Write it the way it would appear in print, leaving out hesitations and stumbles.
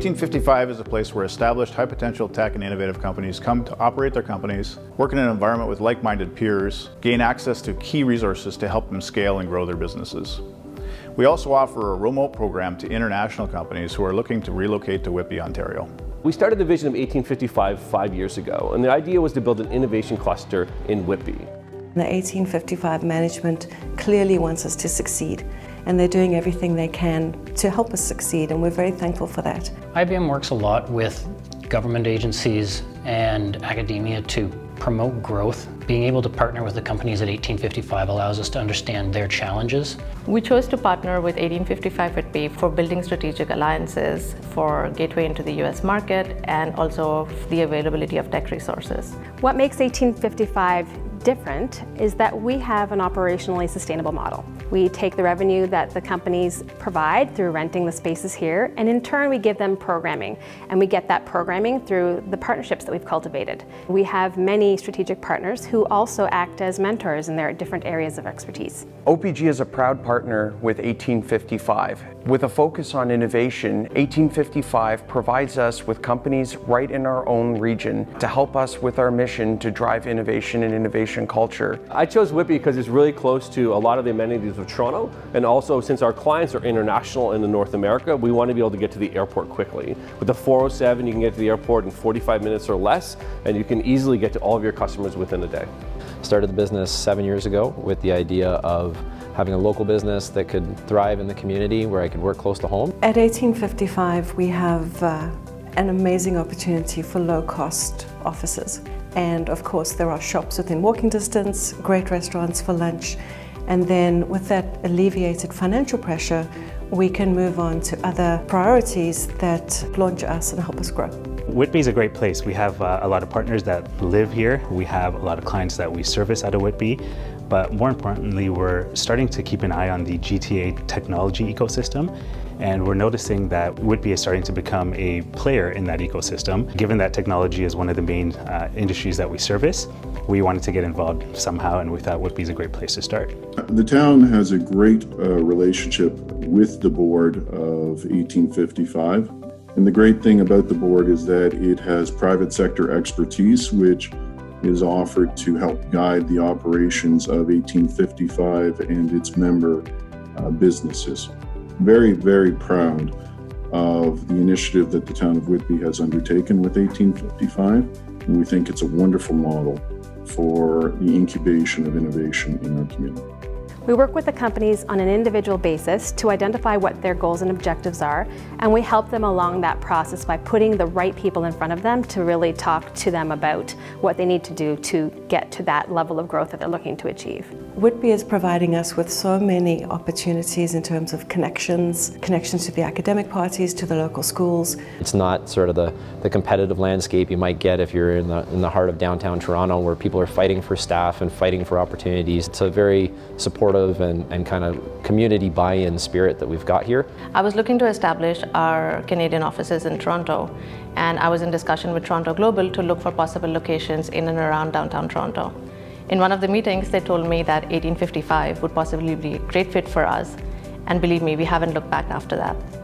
1855 is a place where established high-potential tech and innovative companies come to operate their companies, work in an environment with like-minded peers, gain access to key resources to help them scale and grow their businesses. We also offer a remote program to international companies who are looking to relocate to Whitby, Ontario. We started the vision of 1855 5 years ago, and the idea was to build an innovation cluster in Whitby. The 1855 management clearly wants us to succeed, and they're doing everything they can to help us succeed, and we're very thankful for that. IBM works a lot with government agencies and academia to promote growth. Being able to partner with the companies at 1855 allows us to understand their challenges. We chose to partner with 1855 Whitby for building strategic alliances for gateway into the US market and also the availability of tech resources. What makes 1855 different is that we have an operationally sustainable model. We take the revenue that the companies provide through renting the spaces here, and in turn we give them programming, and we get that programming through the partnerships that we've cultivated. We have many strategic partners who also act as mentors in their different areas of expertise. OPG is a proud partner with 1855. With a focus on innovation, 1855 provides us with companies right in our own region to help us with our mission to drive innovation and innovation culture. I chose Whitby because it's really close to a lot of the amenities of Toronto, and also since our clients are international in North America, we want to be able to get to the airport quickly. With the 407, you can get to the airport in 45 minutes or less, and you can easily get to all of your customers within a day. Started the business 7 years ago with the idea of having a local business that could thrive in the community where I could work close to home. At 1855 we have an amazing opportunity for low-cost offices, and of course there are shops within walking distance, great restaurants for lunch, and then with that alleviated financial pressure we can move on to other priorities that launch us and help us grow. Whitby is a great place. We have a lot of partners that live here. We have a lot of clients that we service out of Whitby. But more importantly, we're starting to keep an eye on the GTA technology ecosystem. And we're noticing that Whitby is starting to become a player in that ecosystem. Given that technology is one of the main industries that we service, we wanted to get involved somehow, and we thought Whitby is a great place to start. The town has a great relationship with the board of 1855. And the great thing about the board is that it has private sector expertise, which is offered to help guide the operations of 1855 and its member businesses. Very, very proud of the initiative that the town of Whitby has undertaken with 1855, and we think it's a wonderful model for the incubation of innovation in our community. We work with the companies on an individual basis to identify what their goals and objectives are, and we help them along that process by putting the right people in front of them to really talk to them about what they need to do to get to that level of growth that they're looking to achieve. Whitby is providing us with so many opportunities in terms of connections to the academic parties, to the local schools. It's not sort of the competitive landscape you might get if you're in the heart of downtown Toronto, where people are fighting for staff and fighting for opportunities. It's a very supportive and kind of community buy-in spirit that we've got here. I was looking to establish our Canadian offices in Toronto, and I was in discussion with Toronto Global to look for possible locations in and around downtown Toronto. In one of the meetings, they told me that 1855 would possibly be a great fit for us, and believe me, we haven't looked back after that.